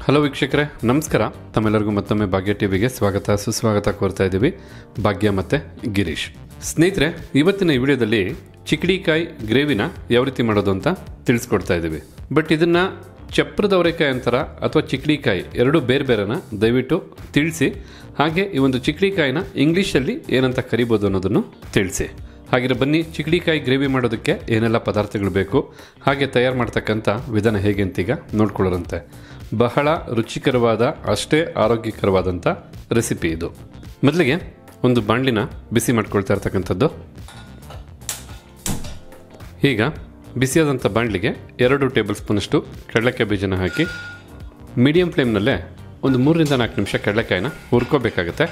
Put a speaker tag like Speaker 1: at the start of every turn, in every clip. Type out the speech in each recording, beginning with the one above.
Speaker 1: Hello ವೀಕ್ಷಕರೇ, ನಮಸ್ಕಾರ. ತಮ್ಮೆಲ್ಲರಿಗೂ ಮತ್ತೊಮ್ಮೆ ಭಾಗ್ಯ ಟಿವಿಗೆ ಸ್ವಾಗತ ಸುಸ್ವಾಗತ ಕೋರ್ತಾ ಇದ್ದೀವಿ. ಭಾಗ್ಯ ಮತ್ತು ಗಿರೀಶ್. ಸ್ನೇಹಿತರೆ, ಇವತ್ತಿನ ಈ ವಿಡಿಯೋದಲ್ಲಿ ಚಿಕ್ಕಡಿಕಾಯಿ ಗ್ರೇವಿನ ಯಾವ ರೀತಿ ಮಾಡೋದು ಅಂತ ತಿಳಿಸ್ಕೊಡ್ತಾ ಇದ್ದೀವಿ. ಬಟ್ ಇದನ್ನು ಚಪ್ರದವರೆಕಾಯಿ ಅಂತಾರ ಅಥವಾ ಚಿಕ್ಕಡಿಕಾಯಿ ಎರಡೂ ಬೇರೆ ಬೇರೆನ ದಯವಿಟ್ಟು ತಿಳಿಸಿ. ಹಾಗೆ ಈ ಒಂದು ಚಿಕ್ಕಡಿಕಾಯಿನ ಇಂಗ್ಲೀಷಲ್ಲಿ ಏನಂತ ಕರಿಬೋದು ಅನ್ನೋದನ್ನು ತಿಳಿಸಿ. ಹಾಗೆ ಬನ್ನಿ, ಚಿಕ್ಕಡಿಕಾಯಿ ಗ್ರೇವಿ ಮಾಡೋದಕ್ಕೆ ಏನೆಲ್ಲ ಪದಾರ್ಥಗಳು ಬೇಕು, ಹಾಗೆ ತಯಾರು ಮಾಡ್ತಕ್ಕಂಥ ವಿಧಾನ ಹೇಗೆ ಅಂತೀಗ ನೋಡ್ಕೊಳ್ಳೋರಂತೆ. ಬಹಳ ರುಚಿಕರವಾದ, ಅಷ್ಟೇ ಆರೋಗ್ಯಕರವಾದಂಥ ರೆಸಿಪಿ ಇದು. ಮೊದಲಿಗೆ ಒಂದು ಬಾಣಲಿನ ಬಿಸಿ ಮಾಡ್ಕೊಳ್ತಾ ಇರ್ತಕ್ಕಂಥದ್ದು. ಈಗ ಬಿಸಿಯಾದಂಥ ಬಾಣಲಿಗೆ 2 ಟೇಬಲ್ ಸ್ಪೂನಷ್ಟು ಕಡಲೆಕಾಯಿ ಬೀಜನ ಹಾಕಿ ಮೀಡಿಯಂ ಫ್ಲೇಮ್ನಲ್ಲೇ ಒಂದು 3 ರಿಂದ 4 ನಿಮಿಷ ಕಡಲೆಕಾಯಿನ ಹುರ್ಕೋಬೇಕಾಗತ್ತೆ.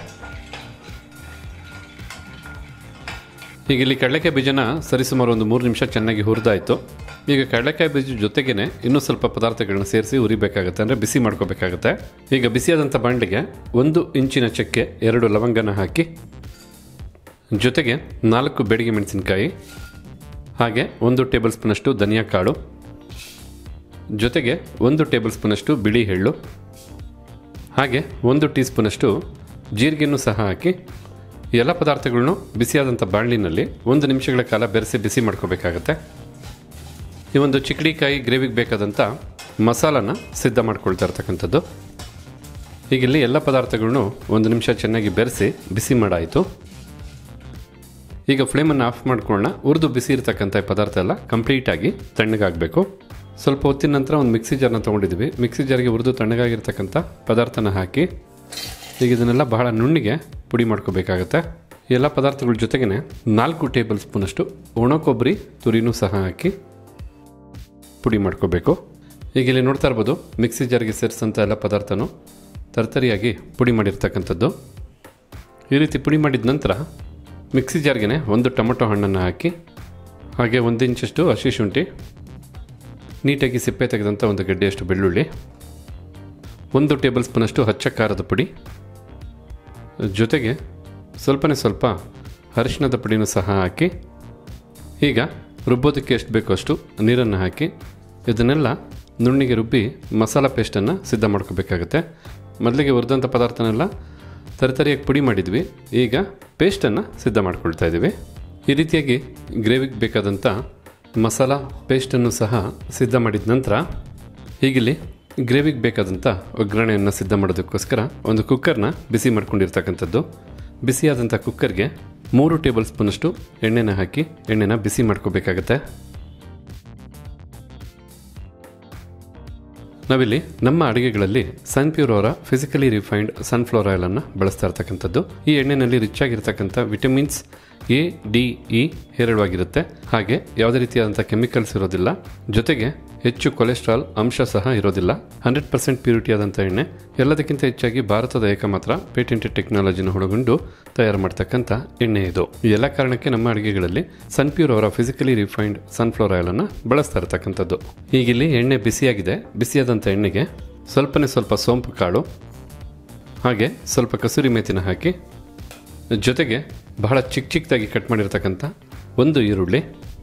Speaker 1: ಈಗ ಇಲ್ಲಿ ಕಡಲೆಕಾಯಿ ಬೀಜನ ಸರಿಸುಮಾರು ಒಂದು 3 ನಿಮಿಷ ಚೆನ್ನಾಗಿ ಹುರಿದಾಯಿತು. ಈಗ ಕಡಲೆಕಾಯಿ ಬೀಜ ಜೊತೆಗೇ ಇನ್ನೂ ಸ್ವಲ್ಪ ಪದಾರ್ಥಗಳನ್ನ ಸೇರಿಸಿ ಹುರಿಬೇಕಾಗುತ್ತೆ, ಅಂದರೆ ಬಿಸಿ ಮಾಡ್ಕೋಬೇಕಾಗತ್ತೆ. ಈಗ ಬಿಸಿಯಾದಂಥ ಬಾಣಲಿಗೆ 1 ಇಂಚಿನ ಚಕ್ಕೆ, 2 ಲವಂಗನ ಹಾಕಿ, ಜೊತೆಗೆ 4 ಬೇಡಿಗೆ ಮೆಣಸಿನಕಾಯಿ, ಹಾಗೆ 1 ಟೇಬಲ್ ಸ್ಪೂನಷ್ಟು ಧನಿಯಾ ಕಾಳು, ಜೊತೆಗೆ 1 ಟೇಬಲ್ ಸ್ಪೂನಷ್ಟು ಬಿಳಿ ಎಳ್ಳು, ಹಾಗೆ 1 ಟೀ ಸ್ಪೂನಷ್ಟು ಜೀರಿಗೆನೂ ಸಹ ಹಾಕಿ ಎಲ್ಲ ಪದಾರ್ಥಗಳನ್ನು ಬಿಸಿಯಾದಂಥ ಬಾಣಲಿನಲ್ಲಿ 1 ನಿಮಿಷಗಳ ಕಾಲ ಬೆರೆಸಿ ಬಿಸಿ ಮಾಡ್ಕೋಬೇಕಾಗತ್ತೆ. ಈ ಒಂದು ಚಿಕ್ಕಡಿಕಾಯಿ ಗ್ರೇವಿಗೆ ಬೇಕಾದಂಥ ಮಸಾಲನ ಸಿದ್ಧ ಮಾಡ್ಕೊಳ್ತಾ ಇರ್ತಕ್ಕಂಥದ್ದು. ಈಗ ಇಲ್ಲಿ ಎಲ್ಲ ಪದಾರ್ಥಗಳನ್ನು 1 ನಿಮಿಷ ಚೆನ್ನಾಗಿ ಬೆರೆಸಿ ಬಿಸಿ ಮಾಡಾಯಿತು. ಈಗ ಫ್ಲೇಮನ್ನು ಆಫ್ ಮಾಡ್ಕೊಳ್ಳೋಣ. ಹುರಿದು ಬಿಸಿ ಇರತಕ್ಕಂಥ ಪದಾರ್ಥ ಎಲ್ಲ ಕಂಪ್ಲೀಟಾಗಿ ತಣ್ಣಗಾಗಬೇಕು. ಸ್ವಲ್ಪ ಹೊತ್ತಿನ ನಂತರ ಒಂದು ಮಿಕ್ಸಿ ಜಾರ್ನ ತೊಗೊಂಡಿದ್ವಿ. ಮಿಕ್ಸಿ ಜಾರ್ಗೆ ಹುರಿದು ತಣ್ಣಗಾಗಿರ್ತಕ್ಕಂಥ ಪದಾರ್ಥನ ಹಾಕಿ ಈಗ ಇದನ್ನೆಲ್ಲ ಬಹಳ ನುಣ್ಣಿಗೆ ಪುಡಿ ಮಾಡ್ಕೋಬೇಕಾಗತ್ತೆ. ಎಲ್ಲ ಪದಾರ್ಥಗಳ ಜೊತೆಗೇ 4 ಟೇಬಲ್ ಸ್ಪೂನಷ್ಟು ಒಣ ಕೊಬ್ಬರಿ ತುರಿನೂ ಸಹ ಹಾಕಿ ಪುಡಿ ಮಾಡ್ಕೋಬೇಕು. ಈಗ ಇಲ್ಲಿ ನೋಡ್ತಾ ಇರ್ಬೋದು, ಮಿಕ್ಸಿ ಜಾರ್ಗೆ ಸೇರಿಸಂಥ ಎಲ್ಲ ಪದಾರ್ಥನೂ ತರ್ತರಿಯಾಗಿ ಪುಡಿ ಮಾಡಿರ್ತಕ್ಕಂಥದ್ದು. ಈ ರೀತಿ ಪುಡಿ ಮಾಡಿದ ನಂತರ ಮಿಕ್ಸಿ ಜಾರ್ಗೆ 1 ಟೊಮೊಟೊ ಹಣ್ಣನ್ನು ಹಾಕಿ, ಹಾಗೆ 1 ಇಂಚಷ್ಟು ಹಸಿ ಶುಂಠಿ, ನೀಟಾಗಿ ಸಿಪ್ಪೆ ತೆಗೆದಂಥ 1 ಗಡ್ಡೆಯಷ್ಟು ಬೆಳ್ಳುಳ್ಳಿ, 1 ಟೇಬಲ್ ಸ್ಪೂನಷ್ಟು ಹಚ್ಚ ಖಾರದ ಪುಡಿ, ಜೊತೆಗೆ ಸ್ವಲ್ಪ ಅರಿಶಿಣದ ಪುಡಿನೂ ಸಹ ಹಾಕಿ, ಈಗ ರುಬ್ಬೋದಕ್ಕೆ ಎಷ್ಟು ಬೇಕೋ ಅಷ್ಟು ನೀರನ್ನು ಹಾಕಿ ಇದನ್ನೆಲ್ಲ ನುಣ್ಣಿಗೆ ರುಬ್ಬಿ ಮಸಾಲ ಪೇಸ್ಟನ್ನು ಸಿದ್ಧ ಮಾಡ್ಕೋಬೇಕಾಗತ್ತೆ. ಮೊದಲಿಗೆ ಹುರಿದಂಥ ಪದಾರ್ಥನೆಲ್ಲ ತರಿತರಿಯಾಗಿ ಪುಡಿ ಮಾಡಿದ್ವಿ. ಈಗ ಪೇಸ್ಟನ್ನು ಸಿದ್ಧ ಮಾಡ್ಕೊಳ್ತಾ ಇದ್ದೀವಿ. ಈ ರೀತಿಯಾಗಿ ಗ್ರೇವಿಗೆ ಬೇಕಾದಂಥ ಮಸಾಲ ಪೇಸ್ಟನ್ನು ಸಹ ಸಿದ್ಧ ಮಾಡಿದ ನಂತರ ಹೀಗಿಲ್ಲಿ ಗ್ರೇವಿಗೆ ಬೇಕಾದಂಥ ಒಗ್ಗರಣೆಯನ್ನು ಸಿದ್ಧ ಮಾಡೋದಕ್ಕೋಸ್ಕರ ಒಂದು ಕುಕ್ಕರ್ನ ಬಿಸಿ ಮಾಡ್ಕೊಂಡಿರ್ತಕ್ಕಂಥದ್ದು. ಬಿಸಿಯಾದಂಥ ಕುಕ್ಕರ್ಗೆ 3 ಟೇಬಲ್ ಸ್ಪೂನಷ್ಟು ಎಣ್ಣೆನ ಹಾಕಿ ಎಣ್ಣೆನ ಬಿಸಿ ಮಾಡ್ಕೋಬೇಕಾಗತ್ತೆ. ನಾವಿಲ್ಲಿ ನಮ್ಮ ಅಡುಗೆಗಳಲ್ಲಿ ಸನ್ಪ್ಯೂರ್ ಅವರ ಫಿಸಿಕಲಿ ರಿಫೈನ್ಡ್ ಸನ್ಫ್ಲವರ್ ಆಯಿಲನ್ನು ಬಳಸ್ತಾ ಇರ್ತಕ್ಕಂಥದ್ದು. ಈ ಎಣ್ಣೆಯಲ್ಲಿ ರಿಚ್ ಆಗಿರ್ತಕ್ಕಂಥ ವಿಟಮಿನ್ಸ್ A, D, E ಹೇರಳವಾಗಿರುತ್ತೆ. ಹಾಗೆ ಯಾವುದೇ ರೀತಿಯಾದಂಥ ಕೆಮಿಕಲ್ಸ್ ಇರೋದಿಲ್ಲ. ಜೊತೆಗೆ ಹೆಚ್ಚು ಕೊಲೆಸ್ಟ್ರಾಲ್ ಅಂಶ ಸಹ ಇರೋದಿಲ್ಲ. 100% ಪ್ಯೂರಿಟಿ ಆದಂಥ ಎಣ್ಣೆ. ಎಲ್ಲದಕ್ಕಿಂತ ಹೆಚ್ಚಾಗಿ ಭಾರತದ ಏಕಮಾತ್ರ ಪೇಟೆಂಟೆಡ್ ಟೆಕ್ನಾಲಜಿನ ಒಳಗೊಂಡು ತಯಾರು ಮಾಡ್ತಕ್ಕಂಥ ಎಣ್ಣೆ ಇದು. ಈ ಎಲ್ಲ ಕಾರಣಕ್ಕೆ ನಮ್ಮ ಅಡುಗೆಗಳಲ್ಲಿ ಸನ್ಪ್ಯೂರ್ ಅವರ ಫಿಸಿಕಲಿ ರಿಫೈನ್ಡ್ ಸನ್ಫ್ಲವರ್ ಆಯಿಲನ್ನು ಬಳಸ್ತಾ ಇರ್ತಕ್ಕಂಥದ್ದು. ಈಗಿಲ್ಲಿ ಎಣ್ಣೆ ಬಿಸಿಯಾಗಿದೆ. ಬಿಸಿಯಾದಂಥ ಎಣ್ಣೆಗೆ ಸ್ವಲ್ಪ ಸೋಂಪು ಕಾಳು, ಹಾಗೆ ಸ್ವಲ್ಪ ಕಸೂರಿ ಮೇಥಿನ ಹಾಕಿ, ಜೊತೆಗೆ ಬಹಳ ಚಿಕ್ಕದಾಗಿ ಕಟ್ ಮಾಡಿರ್ತಕ್ಕಂಥ 1 ಈರುಳ್ಳಿ.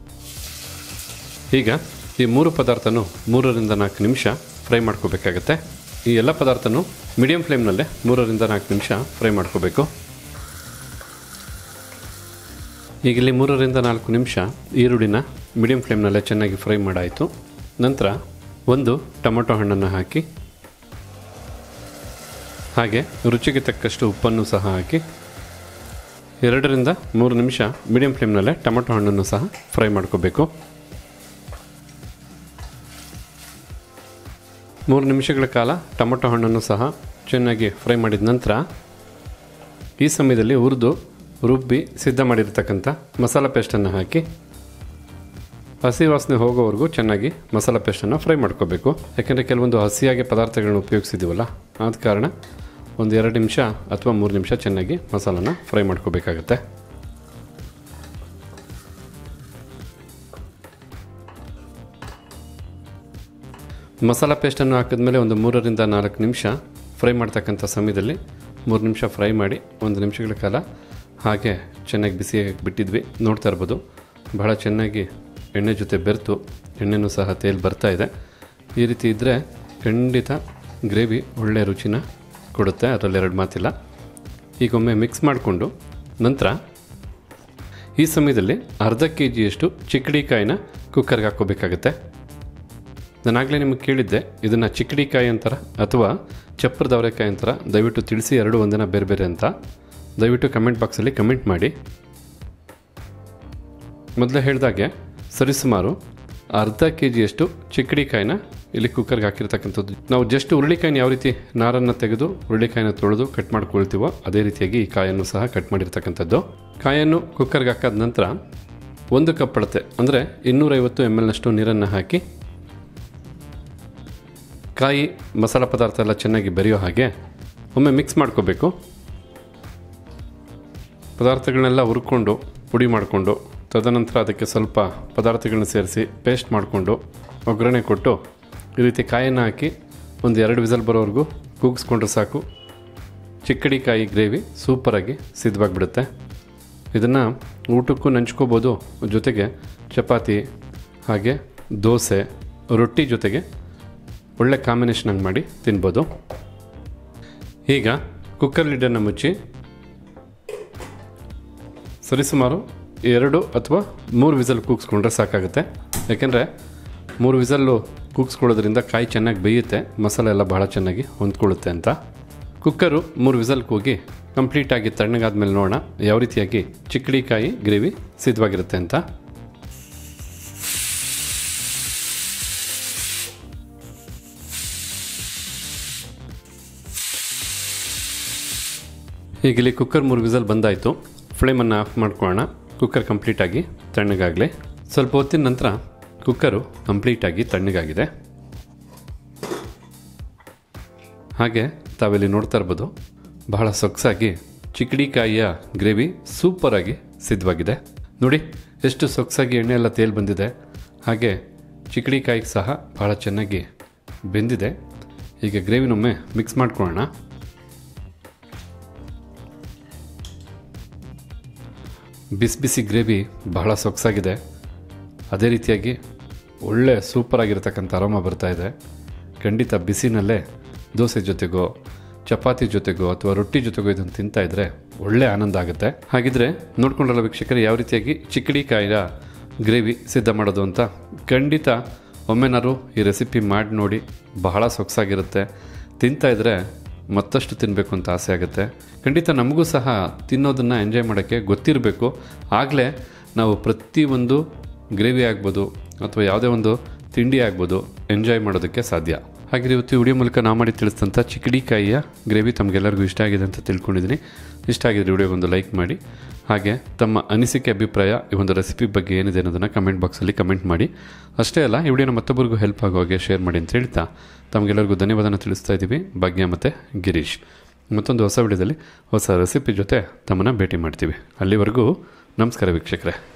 Speaker 1: ಈಗ ಈ 3 ಪದಾರ್ಥನೂ 3 ರಿಂದ 4 ನಿಮಿಷ ಫ್ರೈ ಮಾಡ್ಕೋಬೇಕಾಗತ್ತೆ. ಈ ಎಲ್ಲ ಪದಾರ್ಥನೂ ಮೀಡಿಯಂ ಫ್ಲೇಮ್ನಲ್ಲೇ 3 ರಿಂದ 4 ನಿಮಿಷ ಫ್ರೈ ಮಾಡ್ಕೋಬೇಕು. ಈಗ ಇಲ್ಲಿ 3 ರಿಂದ 4 ನಿಮಿಷ ಈರುಳ್ಳಿನ ಮೀಡಿಯಂ ಫ್ಲೇಮ್ನಲ್ಲೇ ಚೆನ್ನಾಗಿ ಫ್ರೈ ಮಾಡಾಯಿತು. ನಂತರ 1 ಟೊಮೊಟೊ ಹಣ್ಣನ್ನು ಹಾಕಿ, ಹಾಗೆ ರುಚಿಗೆ ತಕ್ಕಷ್ಟು ಉಪ್ಪನ್ನು ಸಹ ಹಾಕಿ 2 ರಿಂದ 3 ನಿಮಿಷ ಮೀಡಿಯಂ ಫ್ಲೇಮ್ನಲ್ಲೇ ಟೊಮೊಟೊ ಹಣ್ಣನ್ನು ಸಹ ಫ್ರೈ ಮಾಡ್ಕೋಬೇಕು. 3 ನಿಮಿಷಗಳ ಕಾಲ ಟೊಮೊಟೊ ಹಣ್ಣನ್ನು ಸಹ ಚೆನ್ನಾಗಿ ಫ್ರೈ ಮಾಡಿದ ನಂತರ ಈ ಸಮಯದಲ್ಲಿ ರುಬ್ಬಿ ಸಿದ್ಧ ಮಾಡಿರ್ತಕ್ಕಂಥ ಮಸಾಲ ಪೇಸ್ಟನ್ನು ಹಾಕಿ ಹಸಿ ವಾಸನೆ ಹೋಗೋವರೆಗೂ ಚೆನ್ನಾಗಿ ಮಸಾಲ ಪೇಸ್ಟನ್ನು ಫ್ರೈ ಮಾಡ್ಕೋಬೇಕು. ಯಾಕೆಂದರೆ ಕೆಲವೊಂದು ಹಸಿಯಾಗಿ ಪದಾರ್ಥಗಳನ್ನ ಉಪಯೋಗಿಸಿದ್ದೀವಲ್ಲ, ಆದ ಕಾರಣ 1-2 ನಿಮಿಷ ಅಥವಾ 3 ನಿಮಿಷ ಚೆನ್ನಾಗಿ ಮಸಾಲನ ಫ್ರೈ ಮಾಡ್ಕೋಬೇಕಾಗತ್ತೆ. ಮಸಾಲ ಪೇಸ್ಟನ್ನು ಹಾಕಿದ್ಮೇಲೆ 3 ರಿಂದ 4 ನಿಮಿಷ ಫ್ರೈ ಮಾಡ್ತಕ್ಕಂಥ ಸಮಯದಲ್ಲಿ 3 ನಿಮಿಷ ಫ್ರೈ ಮಾಡಿ 1 ನಿಮಿಷಗಳ ಕಾಲ ಹಾಗೆ ಚೆನ್ನಾಗಿ ಬಿಸಿಯಾಗಿ ಬಿಟ್ಟಿದ್ವಿ. ನೋಡ್ತಾ ಇರ್ಬೋದು, ಬಹಳ ಚೆನ್ನಾಗಿ ಎಣ್ಣೆ ಜೊತೆ ಬೆರೆತು ಎಣ್ಣೆನೂ ಸಹ ತೇಲ್ ಬರ್ತಾ ಇದೆ. ಈ ರೀತಿ ಇದ್ದರೆ ಖಂಡಿತ ಗ್ರೇವಿ ಒಳ್ಳೆ ರುಚಿನ ಕೊಡುತ್ತೆ, ಅದರಲ್ಲಿ ಎರಡು ಮಾತಿಲ್ಲ. ಈಗೊಮ್ಮೆ ಮಿಕ್ಸ್ ಮಾಡಿಕೊಂಡು ನಂತರ ಈ ಸಮಯದಲ್ಲಿ ಅರ್ಧ kg ಚಿಕ್ಕಡಿಕಾಯಿನ ಕುಕ್ಕರ್ಗೆ ಹಾಕ್ಕೋಬೇಕಾಗತ್ತೆ. ನಾನಾಗಲೇ ನಿಮಗೆ ಕೇಳಿದ್ದೆ ಇದನ್ನು ಚಿಕ್ಕಡಿಕಾಯಿ ಅಂತಾರ ಅಥವಾ ಚಪ್ಪರದ ಅವರೆಕಾಯಿ ಅಂತಾರ, ದಯವಿಟ್ಟು ತಿಳಿಸಿ, ಎರಡು ಒಂದಿನ ಬೇರೆ ಬೇರೆ ಅಂತ. ದಯವಿಟ್ಟು ಕಮೆಂಟ್ ಬಾಕ್ಸಲ್ಲಿ ಕಮೆಂಟ್ ಮಾಡಿ. ಮೊದಲೇ ಹೇಳಿದಾಗೆ ಸರಿಸುಮಾರು ಅರ್ಧ kg ಚಿಕ್ಕಡಿಕಾಯಿನ ಇಲ್ಲಿ ಕುಕ್ಕರ್ಗೆ ಹಾಕಿರ್ತಕ್ಕಂಥದ್ದು. ನಾವು ಜಸ್ಟ್ ಹುರುಳಿಕಾಯಿನ ಯಾವ ರೀತಿ ನಾರನ್ನು ತೆಗೆದು ಹುರುಳಿಕಾಯಿನ ತೊಳೆದು ಕಟ್ ಮಾಡ್ಕೊಳ್ತೀವೋ ಅದೇ ರೀತಿಯಾಗಿ ಈ ಕಾಯನ್ನು ಸಹ ಕಟ್ ಮಾಡಿರ್ತಕ್ಕಂಥದ್ದು. ಕಾಯನ್ನು ಕುಕ್ಕರ್ಗೆ ಹಾಕಾದ ನಂತರ 1 ಕಪ್ ಅಳತೆ ಅಂದರೆ 250 ml ನೀರನ್ನು ಹಾಕಿ ಕಾಯಿ ಮಸಾಲ ಪದಾರ್ಥ ಎಲ್ಲ ಚೆನ್ನಾಗಿ ಬೆರೆಯೋ ಹಾಗೆ ಒಮ್ಮೆ ಮಿಕ್ಸ್ ಮಾಡ್ಕೋಬೇಕು. ಪದಾರ್ಥಗಳನ್ನೆಲ್ಲ ಹುರ್ಕೊಂಡು ಪುಡಿ ಮಾಡಿಕೊಂಡು ತದನಂತರ ಅದಕ್ಕೆ ಸ್ವಲ್ಪ ಪದಾರ್ಥಗಳನ್ನ ಸೇರಿಸಿ ಪೇಸ್ಟ್ ಮಾಡಿಕೊಂಡು ಒಗ್ಗರಣೆ ಕೊಟ್ಟು ಈ ರೀತಿ ಕಾಯನ್ನು ಹಾಕಿ ಒಂದು 2 ವಿಸಲ್ ಬರೋವರೆಗೂ ಕೂಗಿಸ್ಕೊಂಡ್ರೆ ಸಾಕು. ಚಿಕ್ಕಡಿಕಾಯಿ ಗ್ರೇವಿ ಸೂಪರಾಗಿ ಸಿದ್ಧವಾಗಿಬಿಡುತ್ತೆ. ಇದನ್ನು ಊಟಕ್ಕೂ ನಂಚ್ಕೋಬೋದು, ಜೊತೆಗೆ ಚಪಾತಿ ಹಾಗೆ ದೋಸೆ ರೊಟ್ಟಿ ಜೊತೆಗೆ ಒಳ್ಳೆ ಕಾಂಬಿನೇಷನ್ ಮಾಡಿ ತಿನ್ಬೋದು. ಈಗ ಕುಕ್ಕರ್ ಲಿಡ್ಡನ್ನು ಮುಚ್ಚಿ ಸರಿಸುಮಾರು 2 ಅಥವಾ 3 ವಿಸಲ್ ಕೂಗಿಸ್ಕೊಂಡ್ರೆ ಸಾಕಾಗುತ್ತೆ. ಯಾಕೆಂದರೆ 3 ವಿಸಲ್ಲು ಕೂಗಿಸ್ಕೊಳ್ಳೋದ್ರಿಂದ ಕಾಯಿ ಚೆನ್ನಾಗಿ ಬೇಯುತ್ತೆ, ಮಸಾಲೆ ಎಲ್ಲ ಬಹಳ ಚೆನ್ನಾಗಿ ಹೊಂದ್ಕೊಳ್ಳುತ್ತೆ ಅಂತ. ಕುಕ್ಕರು 3 ವಿಸಲ್ ಕೂಗಿ ಕಂಪ್ಲೀಟಾಗಿ ತಣ್ಣಗಾದ್ಮೇಲೆ ನೋಡೋಣ ಯಾವ ರೀತಿಯಾಗಿ ಚಿಕ್ಕಡಿಕಾಯಿ ಗ್ರೇವಿ ಸಿದ್ಧವಾಗಿರುತ್ತೆ ಅಂತ. ಈಗ ಇಲ್ಲಿ ಕುಕ್ಕರ್ 3 ವಿಸಲ್ ಬಂದಾಯಿತು. ಫ್ಲೇಮನ್ನು ಆಫ್ ಮಾಡ್ಕೊಳ್ಳೋಣ. ಕುಕ್ಕರ್ ಕಂಪ್ಲೀಟಾಗಿ ತಣ್ಣಗಾಗಲಿ. ಸ್ವಲ್ಪ ಹೊತ್ತಿನ ನಂತರ ಕುಕ್ಕರು ಕಂಪ್ಲೀಟಾಗಿ ತಣ್ಣಗಾಗಿದೆ. ಹಾಗೆ ತಾವಿಲ್ಲಿ ನೋಡ್ತಾ ಇರ್ಬೋದು, ಬಹಳ ಸೊಗಸಾಗಿ ಚಿಕ್ಕಡಿಕಾಯಿಯ ಗ್ರೇವಿ ಸೂಪರಾಗಿ ಸಿದ್ಧವಾಗಿದೆ. ನೋಡಿ ಎಷ್ಟು ಸೊಗಸಾಗಿ ಎಣ್ಣೆ ಎಲ್ಲ ತೇಲ್ ಬಂದಿದೆ. ಹಾಗೆ ಚಿಕ್ಕಡಿಕಾಯಿಗೆ ಸಹ ಬಹಳ ಚೆನ್ನಾಗಿ ಬೆಂದಿದೆ. ಈಗ ಗ್ರೇವಿನೊಮ್ಮೆ ಮಿಕ್ಸ್ ಮಾಡ್ಕೊಳ್ಳೋಣ. ಬಿಸಿ ಬಿಸಿ ಗ್ರೇವಿ ಬಹಳ ಸೊಗಸಾಗಿದೆ. ಅದೇ ರೀತಿಯಾಗಿ ಒಳ್ಳೆ ಸೂಪರಾಗಿರ್ತಕ್ಕಂಥ ಅರೋಮ ಬರ್ತಾಯಿದೆ. ಖಂಡಿತ ಬಿಸಿನಲ್ಲೇ ದೋಸೆ ಜೊತೆಗೋ ಚಪಾತಿ ಜೊತೆಗೋ ಅಥವಾ ರೊಟ್ಟಿ ಜೊತೆಗೋ ಇದನ್ನು ತಿಂತಾಯಿದ್ರೆ ಒಳ್ಳೆ ಆನಂದ ಆಗುತ್ತೆ. ಹಾಗಿದ್ರೆ ನೋಡ್ಕೊಂಡ್ರಲ್ಲ ವೀಕ್ಷಕರೇ, ಯಾವ ರೀತಿಯಾಗಿ ಚಿಕ್ಕಡಿಕಾಯಿಯ ಗ್ರೇವಿ ಸಿದ್ಧ ಮಾಡೋದು ಅಂತ. ಖಂಡಿತ ಒಮ್ಮೆನಾರು ಈ ರೆಸಿಪಿ ಮಾಡಿ ನೋಡಿ, ಬಹಳ ಸೊಗಸಾಗಿರುತ್ತೆ. ತಿಂತಾಯಿದ್ರೆ ಮತ್ತಷ್ಟು ತಿನ್ನಬೇಕು ಅಂತ ಆಸೆ ಆಗುತ್ತೆ. ಖಂಡಿತ ನಮಗೂ ಸಹ ತಿನ್ನೋದನ್ನು ಎಂಜಾಯ್ ಮಾಡೋಕ್ಕೆ ಗೊತ್ತಿರಬೇಕು. ಆಗಲೇ ನಾವು ಪ್ರತಿಯೊಂದು ಗ್ರೇವಿ ಆಗ್ಬೋದು ಅಥವಾ ಯಾವುದೇ ಒಂದು ತಿಂಡಿ ಆಗ್ಬೋದು ಎಂಜಾಯ್ ಮಾಡೋದಕ್ಕೆ ಸಾಧ್ಯ. ಹಾಗೆ ಇವತ್ತು ವಿಡಿಯೋ ಮೂಲಕ ನಾವು ಮಾಡಿ ತಿಳಿಸಿದಂಥ ಚಿಕ್ಕಡಿಕಾಯಿಯ ಗ್ರೇವಿ ತಮಗೆಲ್ಲರಿಗೂ ಇಷ್ಟ ಆಗಿದೆ ಅಂತ ತಿಳ್ಕೊಂಡಿದ್ದೀನಿ. ಇಷ್ಟ ಆಗಿದ್ರೆ ವಿಡಿಯೋಗೊಂದು ಲೈಕ್ ಮಾಡಿ. ಹಾಗೆ ತಮ್ಮ ಅನಿಸಿಕೆ ಅಭಿಪ್ರಾಯ ಈ ಒಂದು ರೆಸಿಪಿ ಬಗ್ಗೆ ಏನಿದೆ ಅನ್ನೋದನ್ನು ಕಮೆಂಟ್ ಬಾಕ್ಸಲ್ಲಿ ಕಮೆಂಟ್ ಮಾಡಿ. ಅಷ್ಟೇ ಅಲ್ಲ, ಈ ವಿಡಿಯೋನ ಮತ್ತೊಬ್ಬರಿಗೂ ಹೆಲ್ಪ್ ಆಗೋ ಹಾಗೆ ಶೇರ್ ಮಾಡಿ ಅಂತ ಹೇಳ್ತಾ ತಮಗೆಲ್ಲರಿಗೂ ಧನ್ಯವಾದನ ತಿಳಿಸ್ತಾ ಇದ್ದೀವಿ. ಭಾಗ್ಯ ಮತ್ತು ಗಿರೀಶ್. ಮತ್ತೊಂದು ಹೊಸ ವಿಡಿಯೋದಲ್ಲಿ ಹೊಸ ರೆಸಿಪಿ ಜೊತೆ ತಮ್ಮನ್ನು ಭೇಟಿ ಮಾಡ್ತೀವಿ. ಅಲ್ಲಿವರೆಗೂ ನಮಸ್ಕಾರ ವೀಕ್ಷಕರೇ.